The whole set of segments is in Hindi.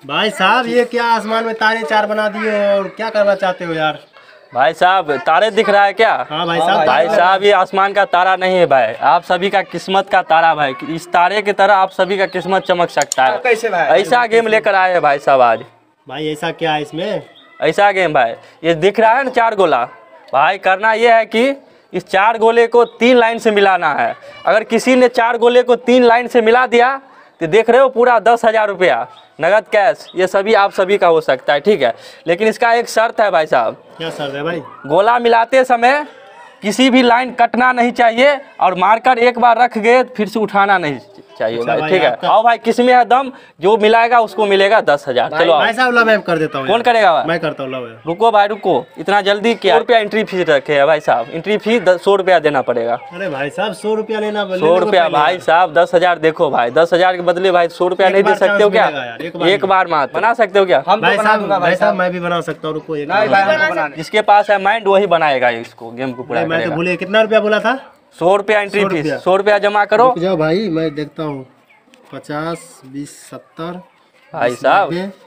भाई साहब ये क्या आसमान में तारे चार बना दिए और क्या करना चाहते हो यार? भाई साहब तारे दिख रहा है क्या? हाँ भाई साहब। भाई साहब ये आसमान का तारा नहीं है भाई, आप सभी का किस्मत का तारा भाई। इस तारे की तरह आप सभी का किस्मत चमक सकता है। कैसे भाई? ऐसा गेम लेकर आए हैं भाई साहब आज। भाई ऐसा क्या है इसमें? ऐसा गेम भाई, ये दिख रहा है ना 4 गोला। भाई करना ये है कि इस 4 गोले को 3 लाइन से मिलाना है। अगर किसी ने 4 गोले को 3 लाइन से मिला दिया तो देख रहे हो पूरा 10,000 रुपया नगद कैश ये सभी आप सभी का हो सकता है, ठीक है। लेकिन इसका एक शर्त है भाई साहब। क्या शर्त है भाई? गोला मिलाते समय किसी भी लाइन कटना नहीं चाहिए और मारकर एक बार रख गए फिर से उठाना नहीं चाहिए अच्छा भाई, ठीक है। आपका- आओ भाई किसमें है दम, जो मिलाएगा उसको मिलेगा 10,000। चलो भाई साहब ला मैं कर देता हूँ। कौन करेगा भाई? मैं करता हूँ ला। रुको भाई रुको, इतना जल्दी क्या? 100 रुपया एंट्री फीस रखे है भाई साहब। एंट्री फीस 100 रुपया देना पड़ेगा। अरे भाई साहब 100 रुपया लेना। 100 रुपया भाई साहब 10,000 देखो भाई, 10,000 के बदले भाई 100 रुपया नहीं दे सकते हो क्या? एक बार मात बना सकते हो क्या? हम तो भाई बना दूंगा साहब, भाई साहब मैं भी बना सकता हूँ। रुको एक नहीं भाई, हम तो बना नहीं। जिसके पास है माइंड वही बनाएगा इसको, गेम को पूरा मैं तो करेगा। भूले कितना रुपया बोला था? 100 रुपया एंट्री 100 फीस, रुपया। 100 रुपया जमा करो। रुक जाओ भाई मैं देखता हूँ। 50, 20, 70 भाई साहब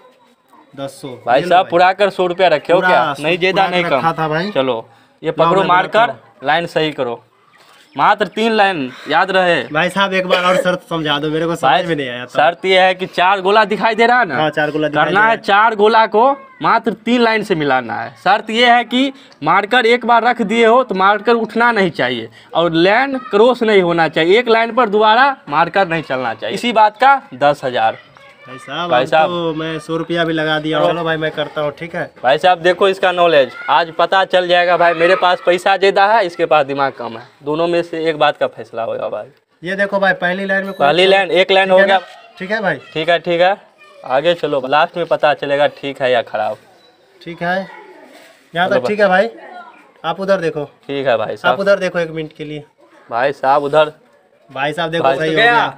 100 भाई साहब पूरा कर 100 रुपया रखे हो क्या? नहीं ज्यादा नहीं रखा कम। था भाई। चलो ये पकड़ो, मैं मार कर बनाता लाइन सही करो। मात्र 3 लाइन याद रहे भाई साहब एक बार और शर्त समझा दो, मेरे को समझ में नहीं आया था। शर्त ये है कि 4 गोला दिखाई दे रहा है ना? हाँ 4 गोला दिखाई करना दे है रहा 4 गोला को मात्र 3 लाइन से मिलाना है। शर्त ये है कि मारकर एक बार रख दिए हो तो मारकर उठना नहीं चाहिए और लाइन क्रॉस नहीं होना चाहिए। एक लाइन पर दोबारा मारकर नहीं चलना चाहिए। इसी बात का 10,000। भाई साहब। भाई अब साहब। तो मैं 100 रुपया भी लगा दिया। चलो भाई मैं करता हूँ, ठीक है। भाई साहब देखो इसका नॉलेज आज पता चल जाएगा भाई। मेरे पास पैसा ज़्यादा है, इसके पास दिमाग कम है। दोनों में से एक बात का फैसला होगा भाई। ये देखो भाई पहली लाइन में पहली लाइन एक लाइन हो गया। ठीक है भाई। ठीक है ठीक है, आगे चलो, लास्ट में पता चलेगा ठीक है या खराब। ठीक है यहाँ तक ठीक है भाई। आप उधर देखो। ठीक है भाई आप साहब। उधर देखो 1 मिनट के लिए। भाई साहब उधर भाई साहब देखो भाई सही हो गया। गया।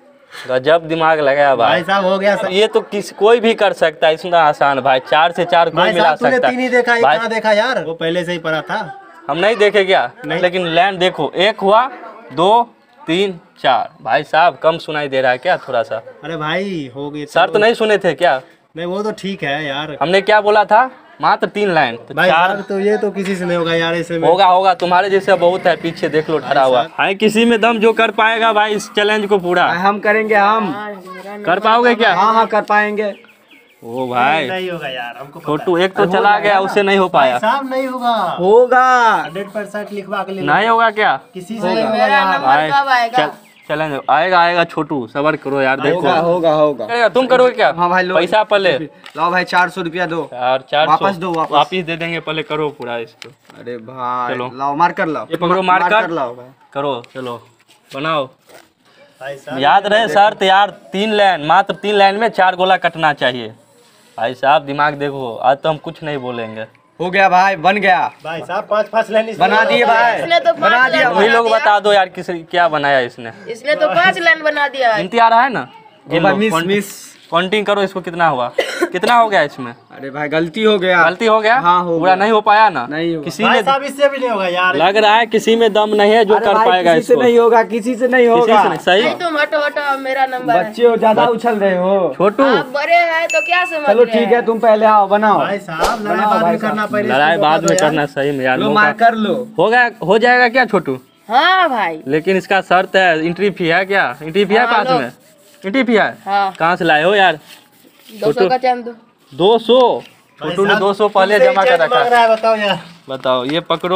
गजब दिमाग लगाया भाई भाई। साहब हो गया सर। ये तो कोई भी कर सकता है, इतना आसान भाई। 4 से 4 कोई भाई मिला साहब तूने सकता 3 ही है देखा, एक भाई। कहाँ देखा यार? वो पहले से ही पड़ा था। हम नहीं देखे क्या? नहीं। लेकिन लाइन देखो, 1 हुआ 2 3 4। भाई साहब कम सुनाई दे रहा है क्या थोड़ा सा? अरे भाई हो गई। शर्त नहीं सुने थे क्या? नहीं वो तो ठीक है यार। हमने क्या बोला था? मात्र 3 लाइन तो भाई 4 साहब तो ये तो किसी से नहीं होगा यार। ऐसे में होगा होगा, तुम्हारे जैसे बहुत है पीछे, देख लो ठहरा हुआ। भाई किसी में दम जो कर पाएगा भाई इस चैलेंज को पूरा हम करेंगे, हम कर पाओगे क्या? हाँ हाँ कर पाएंगे। ओ भाई नहीं होगा यार, हमको पता छोटू एक तो चला गया, उससे नहीं हो है। पाया। साहब नहीं होगा। होगा 100% लिखवा के ले। नहीं होगा क्या? किसी से नहीं होगा यार। भाई चैलेंज आएगा आएगा छोटू, सबर करो यार। देखो होगा होगा होगा। करेगा, तुम करोगे क्या? हाँ भाई लो पैसा पहले लाओ भाई 400 रुपया दो। यार 400 वापस दो, वापस। वापिस दे देंगे, पहले करो पूरा इसको। अरे भाई चलो। लाओ मार कर लाओ। ये पकड़ो, मार कर लाओ भाई। करो, चलो बनाओ। भाई साहब याद रहे शर्त यार, 3 लाइन, मात्र 3 लाइन में 4 गोला कटना चाहिए। भाई साहब दिमाग देखो, आज तो हम कुछ नहीं बोलेंगे। हो गया भाई, बन गया। भाई साहब 5-5 लाइन इसमें बना दिए भाई, इसने तो बना पाँच दिया लाइन वही भाई। लोग बता दो यार किस क्या बनाया इसने। इसने तो 5 लाइन बना दिया है। गिनती आ रहा है ना? गिन लो, मिस मिस। काउंटिंग करो इसको, कितना हुआ कितना हो गया इसमें? अरे भाई गलती हो गया। गलती हो गया? हाँ, हो पूरा गया। नहीं हो पाया ना? नहीं होगा। किसी भाई में साहब इससे भी नहीं होगा यार। लग रहा है किसी में दम नहीं है जो अरे कर भाई, पाएगा किसी से इसको। नहीं होगा, किसी से नहीं किसी होगा। से नहीं, सही नहीं तुम हटो हटो, मेरा नंबर है। बच्चे हो, ज्यादा उछल रहे हो। छोटू आप बड़े हैं तो क्या समझ चलो रहे ठीक हैं? है, तुम पहले आओ, बनाओ। भाई साहब लड़ाई बनाओ बाद भाई में करना पहले। लड़ाई इसको बाद रोका में दो यार। करना सही में यार। लो मौका मार कर लो। हो गया, हो जाएगा क्या छोटू? हाँ भाई। लेकिन इसका शर्त है, एंट्री फी है क्या? एंट्री फी है हाँ, पास लो। में? एंट्री फी है? हाँ कहाँ से लाए हो यार? 200 का चंद दो। 200? भाई छोटू ने साहब, 200 पहले तुमसे ही जमा कर चेक मांग रखा। रहा है, बताओ यार। बताओ, ये पकड़ो,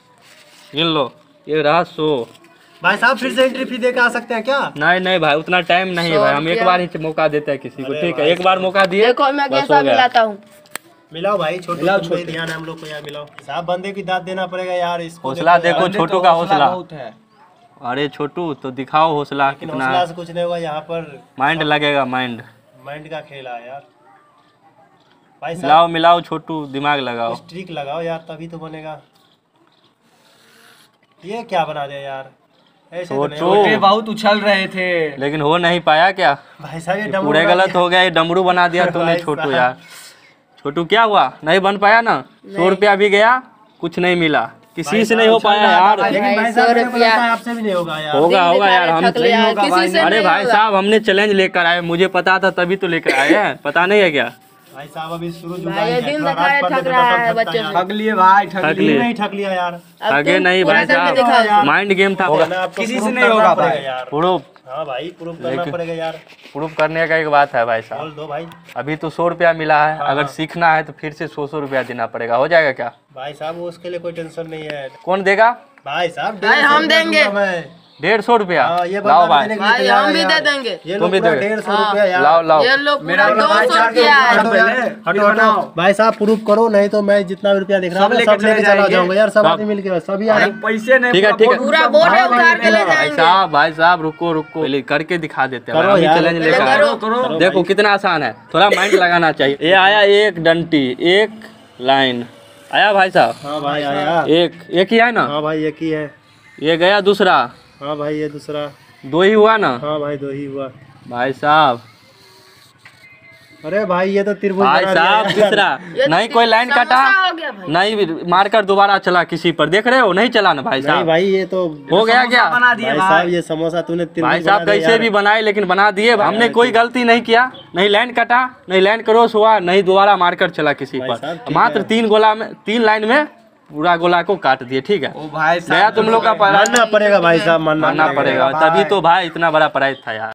गिन लो, ये रहा 100। भाई साहब फिर से एंट्री फी दे के आ सकते हैं क्या? नहीं नहीं भाई, उतना टाइम नहीं है 100 भाई। हम एक रुपया। बार ही मौका देते हैं किसी को, अरे ठीक है? भाई एक बार मौका दिए, देखो मैं बस कैसा हो गया। मिलाता हूँ। मिलाओ भाई छोटू, मिलाओ तुम पे छोटू। ध्यान है हम लोग को यार। मिलाओ साहब, बंदे की दाद देना पड़ेगा यार इसको। हौसला देखो यार। छोटू का हौसला। बहुत है। अरे छोटू तो दिखाओ हौसला लेकिन कितना हौसला है। से कुछ नहीं होगा यहाँ पर। माइंड लगेगा, माइंड। माइंड का खेल है यार। भाई मिलाओ साहब मिलाओ छोटू, दिमाग लगाओ। कुछ ट्रिक लगाओ यार, तभी तो बनेगा। ये क्या बना दिया यार? ऐसे तो नहीं छोटू। होगा। छोटे बहुत उछल रहे थे। लेकिन हो नहीं पाया क्या? भाई साहब ये ये डमरू पूरे बना गलत दिया। हो गया, ये डमरू बना दिया तूने भाई छोटू साहब। यार। छोटू क्या हुआ, नहीं बन पाया ना? 100 रुपया भी गया, कुछ नहीं मिला। किसी से नहीं हो पाया यार। लेकिन भाई भाई, साहब 100 मेरे को लगता है रुपया। आपसे भी नहीं होगा यार। होगा होगा यार, हम ठग लिया है, किसी से अरे नहीं भाई होगा। साहब हमने चैलेंज लेकर आए, मुझे पता था तभी तो लेकर आए हैं, पता नहीं है क्या? भाई साहब अभी शुरू भाई, ये दिन दिखाए ठग रहा है बच्चों से। ठग लिए भाई, ठग ठग लिए। लिए। नहीं ठग लिया यार। अब आगे तुम नहीं पूरा भाई करके दिखाओ। साहब, माइंड गेम था। किसी से नहीं होगा भाई। यार। प्रूफ हाँ भाई प्रूफ करना पड़ेगा यार। प्रूफ करने का एक बात है भाई साहब। बोल दो भाई। अभी तो 100 रुपया मिला है, अगर सीखना है तो फिर से 100 रुपया देना पड़ेगा, हो जाएगा क्या? भाई साहब वो उसके लिए कोई टेंशन नहीं है। कौन देगा? भाई साहब भाई, 150 हम देंगे। दूंगा मैं। 150 रुपया? हाँ, ये लाओ बंदा भाई, देने के लिए भाई तैयार हम है भी यार। दे देंगे। ये तुम लोग भी पूरा दोगे? 150 रुपया यार। लाओ लाओ। ये लोग मेरा पूरा वाला भाई 200 चार के रुपया है। ऊपर हटो यार, पहले, हटो फिर हटो। बनाओ। भाई साहब प्रूफ करो, नहीं तो मैं जितना भी रुपया दिख रहा सब है लेके सब लेके चले चला जाएंगे। जाऊंगा यार। सब सब। आदमी मिल के सभी भाई, आदमी। पैसे नहीं, ठीक है, ठीक है। पूरा बोरे उतार के ले जाएंगे। भाई साहब रुको रुको, पहले करके दिखा देते हैं, करो अभी यार। चैलेंज पहले लेकर आए। करो। करो। देखो कितना आसान है, थोड़ा माइंड लगाना चाहिए। ये आया एक डंटी, एक लाइन आया भाई साहब, हाँ भाई आया। एक ही है ना? हाँ भाई एक ही है। ये गया दूसरा, हाँ भाई ये दूसरा। 2 ही हुआ ना? हाँ भाई 2 ही हुआ। भाई साहब, अरे भाई ये तो त्रिभुज भाई बना दिया साहब यार। तीसरा नहीं, कोई लाइन काटा समोसा हो गया भाई। नहीं, मारकर दोबारा चला किसी पर, देख रहे हो? नहीं चला ना भाई नहीं साहब, भाई ये तो हो गया क्या? बना दिए भाई साहब ये समोसा तूने त्रिभुज भाई साहब बना दिया कैसे यार। भी बनाए लेकिन बना दिए। हमने कोई गलती नहीं किया, नहीं लाइन कटा, नहीं लाइन क्रॉस हुआ, नहीं दोबारा मारकर चला किसी भाई साहब, पर, ठीक मात्र है। 3 गोला में, 3 लाइन में पूरा गोला को काट दिए। ठीक है, ओ भाई गया साहब, तुम लोग का मानना पड़ेगा भाई साहब, मानना पड़ेगा, तभी तो भाई इतना बड़ा प्राइज था यार।